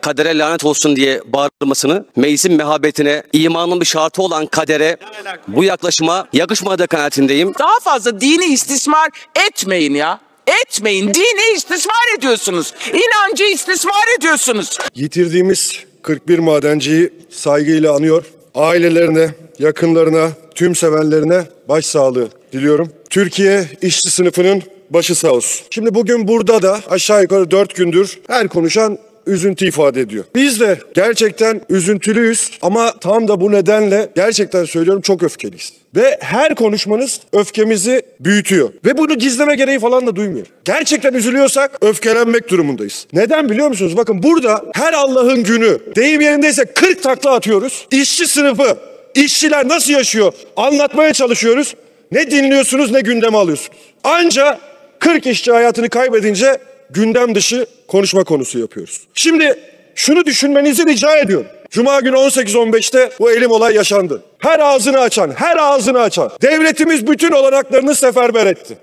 kadere lanet olsun diye bağırmasını, meclisin mehabetine, imanın bir şartı olan kadere, bu yaklaşıma yakışmadığı kanaatindeyim. Daha fazla dini istismar etmeyin ya. Etmeyin. Dini istismar ediyorsunuz. İnancı istismar ediyorsunuz. Yitirdiğimiz 41 madenciyi saygıyla anıyor. Ailelerine, yakınlarına, tüm sevenlerine başsağlığı diliyorum. Türkiye işçi sınıfının başı sağ olsun. Şimdi bugün burada da aşağı yukarı 4 gündür her konuşan üzüntü ifade ediyor. Biz de gerçekten üzüntülüyüz ama tam da bu nedenle gerçekten söylüyorum çok öfkeliyiz. Ve her konuşmanız öfkemizi büyütüyor. Ve bunu gizleme gereği falan da duymuyor. Gerçekten üzülüyorsak öfkelenmek durumundayız. Neden biliyor musunuz? Bakın burada her Allah'ın günü deyim yerindeyse 40 takla atıyoruz. İşçi sınıfı, işçiler nasıl yaşıyor anlatmaya çalışıyoruz. Ne dinliyorsunuz ne gündeme alıyorsunuz. Anca 40 işçi hayatını kaybedince gündem dışı konuşma konusu yapıyoruz. Şimdi şunu düşünmenizi rica ediyorum. Cuma günü 18-15'te bu elim olay yaşandı. Her ağzını açan. Devletimiz bütün olanaklarını seferber etti.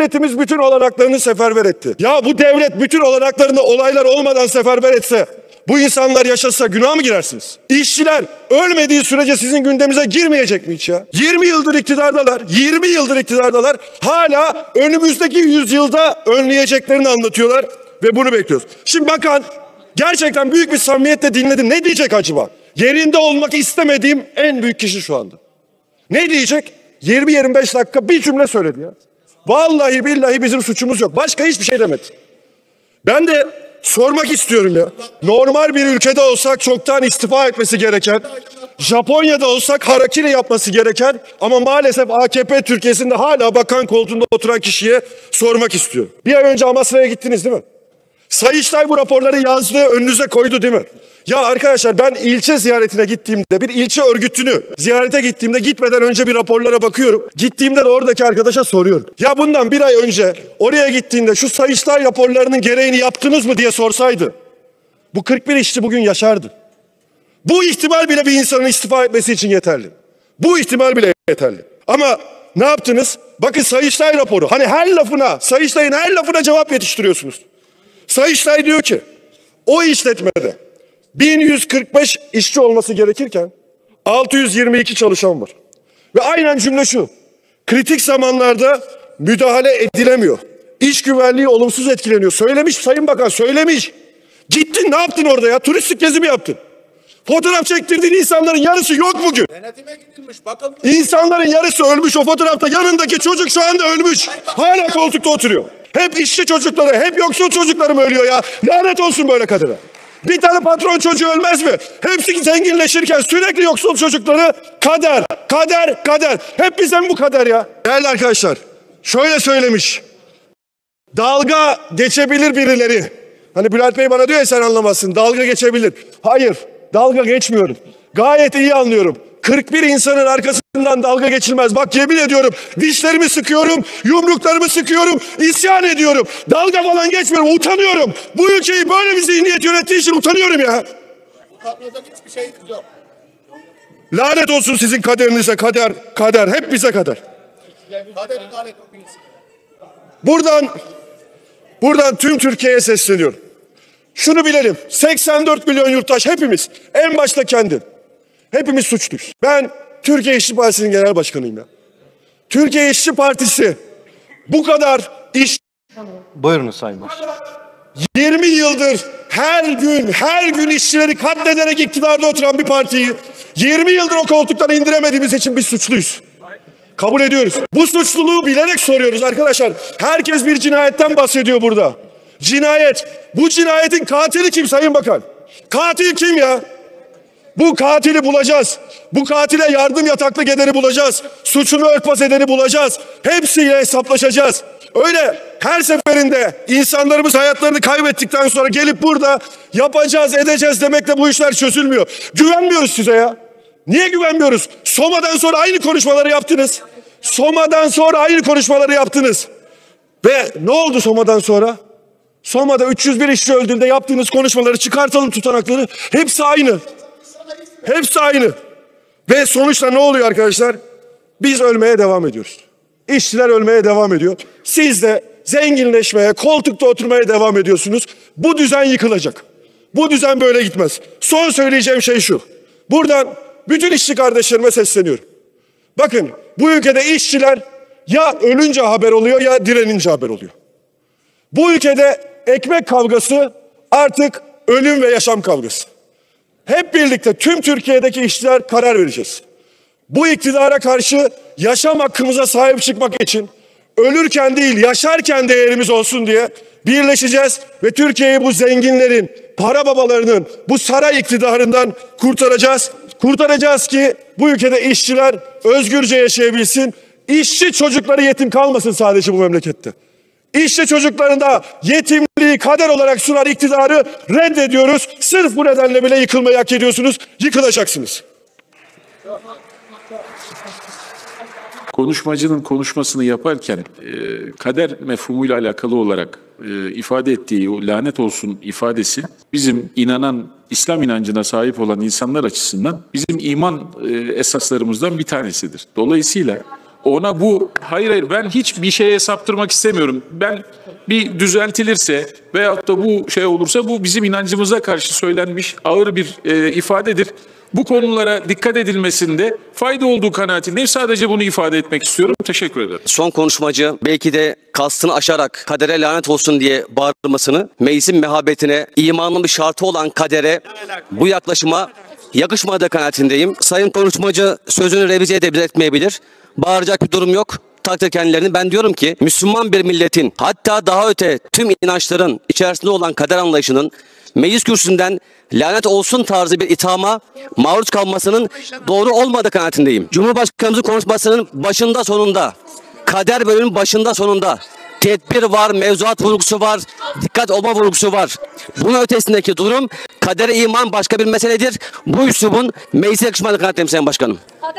Ya bu devlet bütün olanaklarını olaylar olmadan seferber etse, bu insanlar yaşasa günah mı girersiniz? İşçiler ölmediği sürece sizin gündeminize girmeyecek mi hiç ya? 20 yıldır iktidardalar. Hala önümüzdeki yüzyılda önleyeceklerini anlatıyorlar ve bunu bekliyoruz. Şimdi bakan gerçekten büyük bir samimiyetle dinledim. Ne diyecek acaba? Yerinde olmak istemediğim en büyük kişi şu anda. Ne diyecek? 20-25 dakika bir cümle söyledi ya. Vallahi billahi bizim suçumuz yok. Başka hiçbir şey demedi. Ben de sormak istiyorum ya. Normal bir ülkede olsak çoktan istifa etmesi gereken, Japonya'da olsak harakiri yapması gereken ama maalesef AKP Türkiye'sinde hala bakan koltuğunda oturan kişiye sormak istiyorum. Bir ay önce Amasra'ya gittiniz değil mi? Sayıştay bu raporları yazdı, önünüze koydu değil mi? Ya arkadaşlar ben ilçe ziyaretine gittiğimde, bir ilçe örgütünü ziyarete gittiğimde gitmeden önce bir raporlara bakıyorum. Gittiğimde de oradaki arkadaşa soruyorum. Ya bundan bir ay önce oraya gittiğinde şu Sayıştay raporlarının gereğini yaptınız mı diye sorsaydı, bu 41 işçi bugün yaşardı. Bu ihtimal bile bir insanın istifa etmesi için yeterli. Ama ne yaptınız? Bakın Sayıştay raporu. Hani Sayıştay'ın her lafına cevap yetiştiriyorsunuz. Sayıştay diyor ki o işletmede 1145 işçi olması gerekirken 622 çalışan var. Ve aynen cümle şu. Kritik zamanlarda müdahale edilemiyor. İş güvenliği olumsuz etkileniyor. Söylemiş Sayın Bakan, söylemiş. Gittin ne yaptın orada ya? Turistik gezi mi yaptın? Fotoğraf çektirdiğin insanların yarısı yok bugün. Denetime gidilmiş, bakılmış. İnsanların yarısı ölmüş o fotoğrafta. Yanındaki çocuk şu anda ölmüş. Hala koltukta oturuyor. Hep işçi çocukları, hep yoksul çocukları mı ölüyor ya? Lanet olsun böyle kadına. Bir tane patron çocuğu ölmez mi? Hepsi zenginleşirken sürekli yoksul çocukları kader. Hep bizden bu kader ya. Değerli arkadaşlar, şöyle söylemiş. Dalga geçebilir birileri. Hani Bülent Bey bana diyor ya sen anlamazsın. Dalga geçebilir. Hayır, dalga geçmiyorum. Gayet iyi anlıyorum. 41 insanın arkasından dalga geçilmez. Bak yemin ediyorum dişlerimi sıkıyorum, yumruklarımı sıkıyorum, isyan ediyorum. Dalga falan geçmiyorum, utanıyorum. Bu ülkeyi böyle bir zihniyet yönettiği için utanıyorum ya. Utanmayacak hiçbir şey yok. Lanet olsun sizin kaderinize, kader. Hep bize kader. Buradan tüm Türkiye'ye sesleniyorum. Şunu bilelim, 84 milyon yurttaş hepimiz, en başta kendim. Hepimiz suçluyuz. Ben Türkiye İşçi Partisi'nin genel başkanıyım ya. Türkiye İşçi Partisi bu kadar Buyurunuz Sayın Başkan. 20 yıldır her gün işçileri katlederek iktidarda oturan bir partiyi 20 yıldır o koltuktan indiremediğimiz için biz suçluyuz. Kabul ediyoruz. Bu suçluluğu bilerek soruyoruz arkadaşlar. Herkes bir cinayetten bahsediyor burada. Cinayet. Bu cinayetin katili kim Sayın Bakan? Katil kim ya? Bu katili bulacağız. Bu katile yardım yataklık edeni bulacağız. Suçunu örtbas edeni bulacağız. Hepsiyle hesaplaşacağız. Öyle her seferinde insanlarımız hayatlarını kaybettikten sonra gelip burada yapacağız, edeceğiz demekle bu işler çözülmüyor. Güvenmiyoruz size ya. Niye güvenmiyoruz? Soma'dan sonra aynı konuşmaları yaptınız. Ve ne oldu Soma'dan sonra? Soma'da 301 işçi öldüğünde yaptığınız konuşmaları çıkartalım, tutanakları. Hepsi aynı. Ve sonuçta ne oluyor arkadaşlar? Biz ölmeye devam ediyoruz. İşçiler ölmeye devam ediyor. Siz de zenginleşmeye, koltukta oturmaya devam ediyorsunuz. Bu düzen yıkılacak. Bu düzen böyle gitmez. Son söyleyeceğim şey şu. Buradan bütün işçi kardeşlerime sesleniyorum. Bakın bu ülkede işçiler ya ölünce haber oluyor ya direnince haber oluyor. Bu ülkede ekmek kavgası artık ölüm ve yaşam kavgası. Hep birlikte tüm Türkiye'deki işçiler karar vereceğiz. Bu iktidara karşı yaşam hakkımıza sahip çıkmak için ölürken değil yaşarken değerimiz olsun diye birleşeceğiz ve Türkiye'yi bu zenginlerin, para babalarının, bu saray iktidarından kurtaracağız. Kurtaracağız ki bu ülkede işçiler özgürce yaşayabilsin. İşçi çocukları yetim kalmasın sadece bu memlekette. İşçi çocuklarında yetimliği kader olarak sunan iktidarı reddediyoruz. Sırf bu nedenle bile yıkılmayı hak ediyorsunuz. Yıkılacaksınız. Konuşmacının konuşmasını yaparken kader mefhumuyla alakalı olarak ifade ettiği o lanet olsun ifadesi bizim inanan, İslam inancına sahip olan insanlar açısından bizim iman esaslarımızdan bir tanesidir. Dolayısıyla ona bu hayır ben hiçbir şeye saptırmak istemiyorum. Ben bir düzeltilirse veyahut da bu şey olursa bu bizim inancımıza karşı söylenmiş ağır bir ifadedir. Bu konulara dikkat edilmesinde fayda olduğu kanaatindeyim. Sadece bunu ifade etmek istiyorum. Teşekkür ederim. Son konuşmacı belki de kastını aşarak kadere lanet olsun diye bağırmasını, meclisin mehabetine, imanın bir şartı olan kadere, bu yaklaşıma yakışmadığı kanaatindeyim. Sayın konuşmacı sözünü revize edebilir, etmeyebilir. Bağıracak bir durum yok. Takdir kendilerini. Ben diyorum ki Müslüman bir milletin, hatta daha öte tüm inançların içerisinde olan kader anlayışının meclis kürsüsünden lanet olsun tarzı bir ithama maruz kalmasının doğru olmadığı kanaatindeyim. Cumhurbaşkanımızın konuşmasının başında sonunda, kader bölümünün başında sonunda tedbir var, mevzuat vurgusu var, dikkat olma vurgusu var. Bunun ötesindeki durum kadere iman başka bir meseledir. Bu üslubun meclise yakışmadığı kanaatindeyim Sayın Başkanım.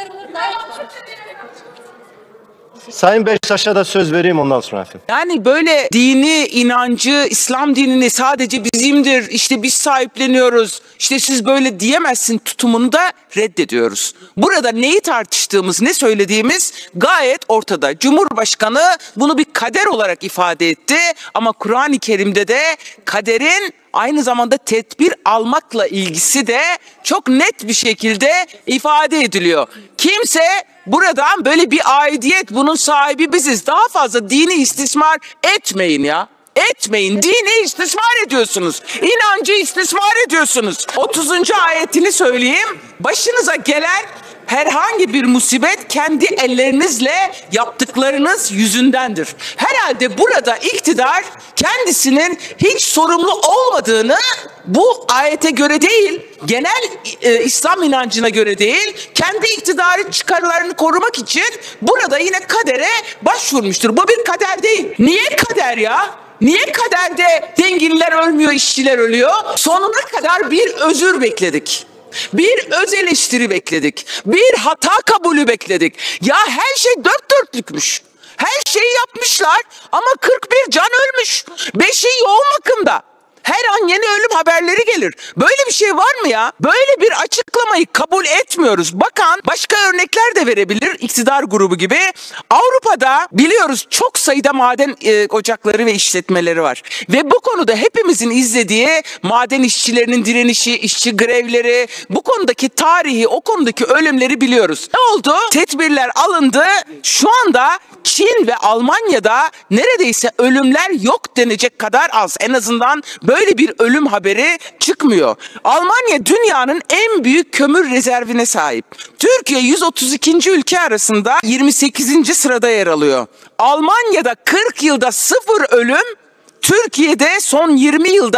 Sayın Beştaş'a da söz vereyim ondan sonra efendim. Yani böyle dini, inancı, İslam dinini sadece bizimdir, işte biz sahipleniyoruz, işte siz böyle diyemezsin tutumunu da reddediyoruz. Burada neyi tartıştığımız, ne söylediğimiz gayet ortada. Cumhurbaşkanı bunu bir kader olarak ifade etti ama Kur'an-ı Kerim'de de kaderin aynı zamanda tedbir almakla ilgisi de çok net bir şekilde ifade ediliyor. Kimse buradan böyle bir aidiyet, bunun sahibi biziz, daha fazla dini istismar etmeyin ya. Etmeyin. Dini istismar ediyorsunuz. İnancı istismar ediyorsunuz. 30. ayetini söyleyeyim. Başınıza gelen herhangi bir musibet kendi ellerinizle yaptıklarınız yüzündendir. Herhalde burada iktidar kendisinin hiç sorumlu olmadığını bu ayete göre değil, genel İslam inancına göre değil, kendi iktidarı çıkarlarını korumak için burada yine kadere başvurmuştur. Bu bir kader değil. Niye kader ya? Niye kaderde zenginler ölmüyor, işçiler ölüyor? Sonuna kadar bir özür bekledik. Bir öz eleştiri bekledik. Bir hata kabulü bekledik. Ya her şey dört dörtlükmüş. Her şeyi yapmışlar ama 41 can ölmüş. 5'i yoğun bakımda. Her an yeni ölüm haberleri gelir. Böyle bir şey var mı ya? Böyle bir açıklamayı kabul etmiyoruz. Bakan başka örnekler de verebilir. İktidar grubu gibi. Avrupa'da biliyoruz çok sayıda maden ocakları ve işletmeleri var. Ve bu konuda hepimizin izlediği maden işçilerinin direnişi, işçi grevleri, bu konudaki tarihi, o konudaki ölümleri biliyoruz. Ne oldu? Tedbirler alındı. Şu anda Çin ve Almanya'da neredeyse ölümler yok denecek kadar az. En azından böyle bir ölüm haberi çıkmıyor. Almanya dünyanın en büyük kömür rezervine sahip. Türkiye 132. ülke arasında 28. sırada yer alıyor. Almanya'da 40 yılda 0 ölüm, Türkiye'de son 20 yılda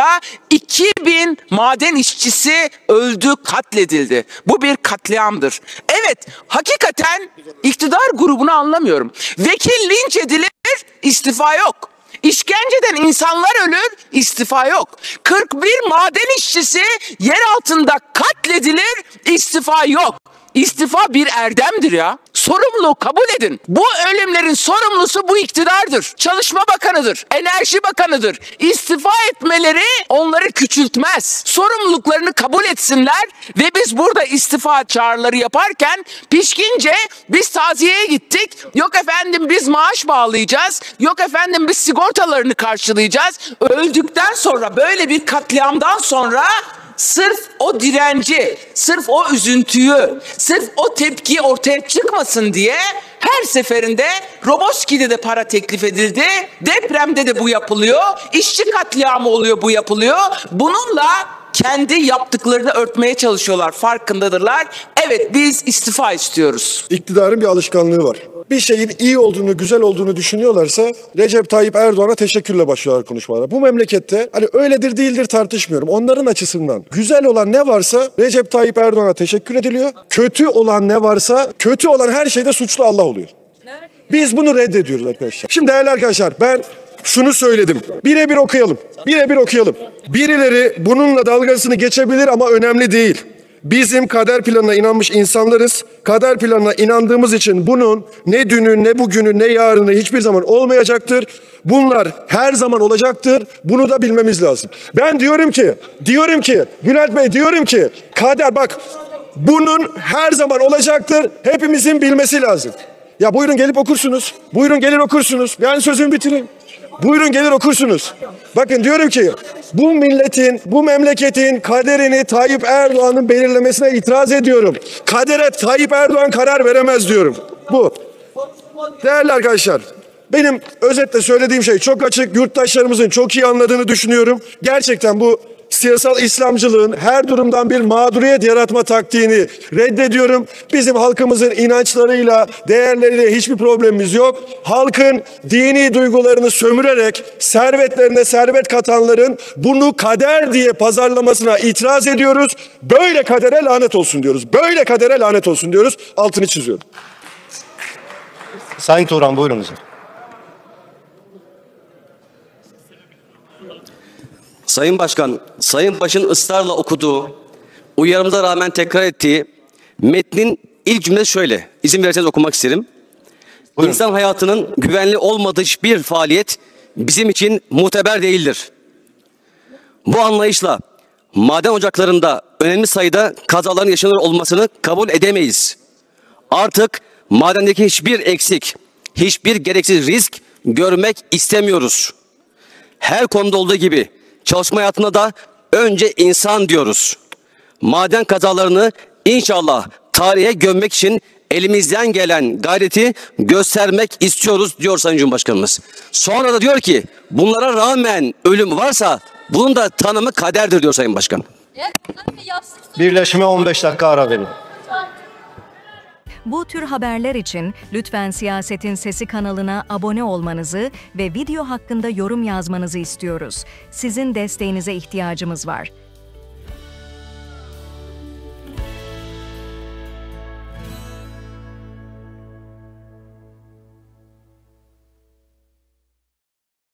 2000 maden işçisi öldü, katledildi. Bu bir katliamdır. Evet, hakikaten iktidar grubunu anlamıyorum. Vekil linç edilir, istifa yok. İşkenceden insanlar ölür, istifa yok. 41 maden işçisi yer altında katledilir, istifa yok. İstifa bir erdemdir ya. sorumluluğu kabul edin. Bu ölümlerin sorumlusu bu iktidardır. Çalışma Bakanı'dır. Enerji Bakanı'dır. İstifa etmeleri onları küçültmez. Sorumluluklarını kabul etsinler ve biz burada istifa çağrıları yaparken pişkince biz taziyeye gittik. Yok efendim biz maaş bağlayacağız. Yok efendim biz sigortalarını karşılayacağız. Öldükten sonra, böyle bir katliamdan sonra sırf o direnci, sırf o üzüntüyü, sırf o tepki ortaya çıkmasın diye her seferinde Roboski'de de para teklif edildi. Depremde de bu yapılıyor. İşçi katliamı oluyor, bu yapılıyor. Bununla kendi yaptıklarını örtmeye çalışıyorlar. Farkındadırlar. Evet, biz istifa istiyoruz. İktidarın bir alışkanlığı var. Bir şeyin iyi olduğunu, güzel olduğunu düşünüyorlarsa Recep Tayyip Erdoğan'a teşekkürle başlıyorlar konuşmalara. Bu memlekette hani öyledir değildir tartışmıyorum. Onların açısından güzel olan ne varsa Recep Tayyip Erdoğan'a teşekkür ediliyor. Kötü olan ne varsa, kötü olan her şeyde suçlu Allah oluyor. Biz bunu reddediyoruz arkadaşlar. Şimdi değerli arkadaşlar, ben şunu söyledim. Birebir okuyalım. Birebir okuyalım. Birileri bununla dalgasını geçebilir ama önemli değil. Bizim kader planına inanmış insanlarız. Kader planına inandığımız için bunun ne dünü, ne bugünü, ne yarını hiçbir zaman olmayacaktır. Bunlar her zaman olacaktır. Bunu da bilmemiz lazım. Ben diyorum ki, Bülent Bey diyorum ki, kader bak, bunun her zaman olacaktır. Hepimizin bilmesi lazım. Ya buyurun gelip okursunuz. Buyurun gelir okursunuz. Ben sözümü bitireyim. Buyurun gelir okursunuz. Bakın diyorum ki bu milletin, bu memleketin kaderini Tayyip Erdoğan'ın belirlemesine itiraz ediyorum. Kadere Tayyip Erdoğan karar veremez diyorum. Bu. Değerli arkadaşlar, benim özetle söylediğim şey çok açık. Yurttaşlarımızın çok iyi anladığını düşünüyorum. Gerçekten bu siyasal İslamcılığın her durumdan bir mağduriyet yaratma taktiğini reddediyorum. Bizim halkımızın inançlarıyla, değerleriyle hiçbir problemimiz yok. Halkın dini duygularını sömürerek servetlerine servet katanların bunu kader diye pazarlamasına itiraz ediyoruz. Böyle kadere lanet olsun diyoruz. Böyle kadere lanet olsun diyoruz. Altını çiziyorum. Sayın Turan buyurunuz. Sayın Başkan, Sayın Baş'ın ısrarla okuduğu, uyarımıza rağmen tekrar ettiği metnin ilk cümlesi şöyle. İzin verirseniz okumak isterim. Buyurun. İnsan hayatının güvenli olmadığı hiçbir faaliyet bizim için muteber değildir. Bu anlayışla maden ocaklarında önemli sayıda kazaların yaşanır olmasını kabul edemeyiz. Artık madendeki hiçbir eksik, hiçbir gereksiz risk görmek istemiyoruz. Her konuda olduğu gibi çalışma hayatında da önce insan diyoruz. Maden kazalarını inşallah tarihe gömmek için elimizden gelen gayreti göstermek istiyoruz diyor Sayın Cumhurbaşkanımız. Sonra da diyor ki bunlara rağmen ölüm varsa bunun da tanımı kaderdir diyor Sayın Başkan. Birleşime 15 dakika ara verin. Bu tür haberler için lütfen Siyasetin Sesi kanalına abone olmanızı ve video hakkında yorum yazmanızı istiyoruz. Sizin desteğinize ihtiyacımız var.